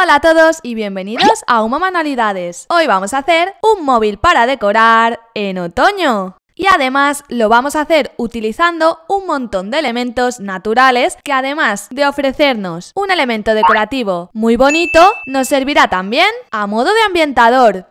Hola a todos y bienvenidos a Uma Manualidades. Hoy vamos a hacer un móvil para decorar en otoño. Y además lo vamos a hacer utilizando un montón de elementos naturales que, además de ofrecernos un elemento decorativo muy bonito, nos servirá también a modo de ambientador.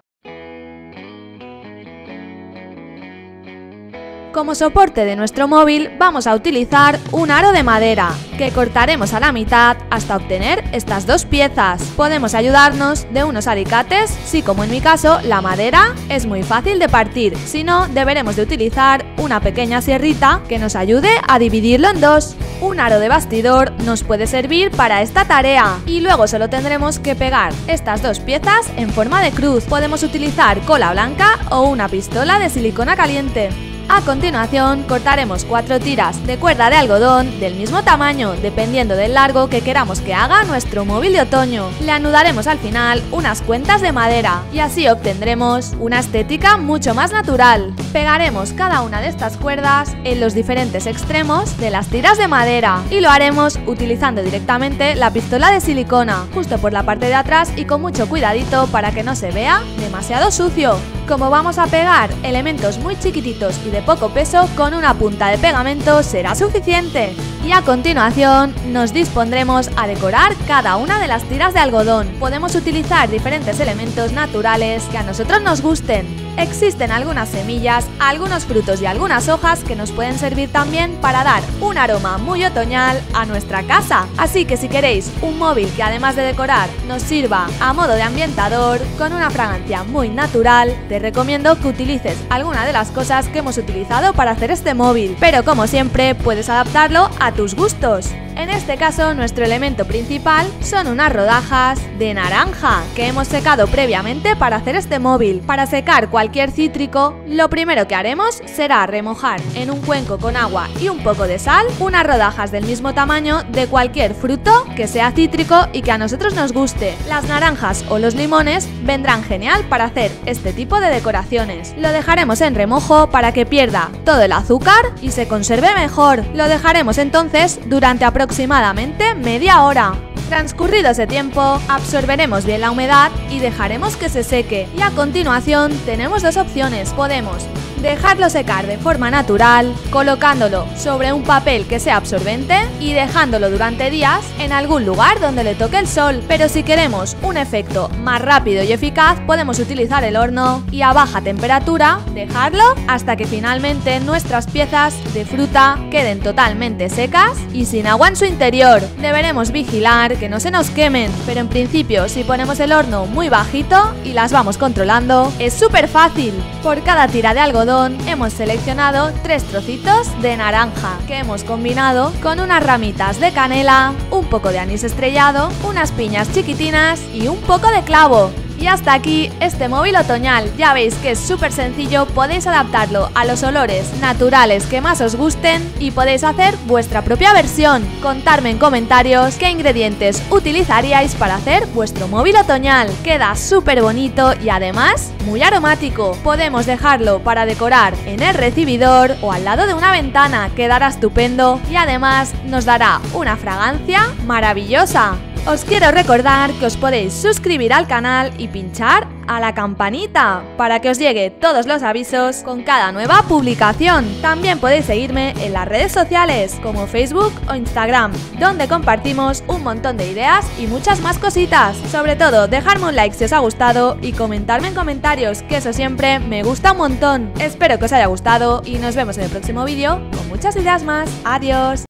Como soporte de nuestro móvil vamos a utilizar un aro de madera, que cortaremos a la mitad hasta obtener estas dos piezas. Podemos ayudarnos de unos alicates si, como en mi caso, la madera es muy fácil de partir. Si no, deberemos de utilizar una pequeña sierrita que nos ayude a dividirlo en dos. Un aro de bastidor nos puede servir para esta tarea y luego solo tendremos que pegar estas dos piezas en forma de cruz. Podemos utilizar cola blanca o una pistola de silicona caliente. A continuación cortaremos 4 tiras de cuerda de algodón del mismo tamaño, dependiendo del largo que queramos que haga nuestro móvil de otoño. Le anudaremos al final unas cuentas de madera y así obtendremos una estética mucho más natural. Pegaremos cada una de estas cuerdas en los diferentes extremos de las tiras de madera y lo haremos utilizando directamente la pistola de silicona, justo por la parte de atrás y con mucho cuidadito para que no se vea demasiado sucio. Como vamos a pegar elementos muy chiquititos y de poco peso, con una punta de pegamento será suficiente. Y a continuación nos dispondremos a decorar cada una de las tiras de algodón. Podemos utilizar diferentes elementos naturales que a nosotros nos gusten. Existen algunas semillas, algunos frutos y algunas hojas que nos pueden servir también para dar un aroma muy otoñal a nuestra casa. Así que si queréis un móvil que, además de decorar, nos sirva a modo de ambientador con una fragancia muy natural, te recomiendo que utilices alguna de las cosas que hemos utilizado para hacer este móvil. Pero como siempre, puedes adaptarlo a tus gustos. En este caso, nuestro elemento principal son unas rodajas de naranja que hemos secado previamente para hacer este móvil. Para secar cualquier cítrico, lo primero que haremos será remojar en un cuenco con agua y un poco de sal unas rodajas del mismo tamaño de cualquier fruto que sea cítrico y que a nosotros nos guste. Las naranjas o los limones vendrán genial para hacer este tipo de decoraciones. Lo dejaremos en remojo para que pierda todo el azúcar y se conserve mejor. Lo dejaremos entonces durante aproximadamente media hora. Transcurrido ese tiempo, absorberemos bien la humedad y dejaremos que se seque. Y a continuación tenemos dos opciones. Podemos dejarlo secar de forma natural, colocándolo sobre un papel que sea absorbente y dejándolo durante días en algún lugar donde le toque el sol. Pero si queremos un efecto más rápido y eficaz, podemos utilizar el horno y a baja temperatura dejarlo hasta que finalmente nuestras piezas de fruta queden totalmente secas y sin agua en su interior. Deberemos vigilar que no se nos quemen, pero en principio, si ponemos el horno muy bajito y las vamos controlando, es súper fácil. Por cada tira de algodón hemos seleccionado 3 trocitos de naranja que hemos combinado con unas ramitas de canela, un poco de anís estrellado, unas piñas chiquitinas y un poco de clavo. Y hasta aquí este móvil otoñal. Ya veis que es súper sencillo, podéis adaptarlo a los olores naturales que más os gusten y podéis hacer vuestra propia versión. Contadme en comentarios qué ingredientes utilizaríais para hacer vuestro móvil otoñal. Queda súper bonito y además muy aromático. Podemos dejarlo para decorar en el recibidor o al lado de una ventana, quedará estupendo y además nos dará una fragancia maravillosa. Os quiero recordar que os podéis suscribir al canal y pinchar a la campanita para que os llegue todos los avisos con cada nueva publicación. También podéis seguirme en las redes sociales como Facebook o Instagram, donde compartimos un montón de ideas y muchas más cositas. Sobre todo, dejadme un like si os ha gustado y comentarme en comentarios, que eso siempre me gusta un montón. Espero que os haya gustado y nos vemos en el próximo vídeo con muchas ideas más. Adiós.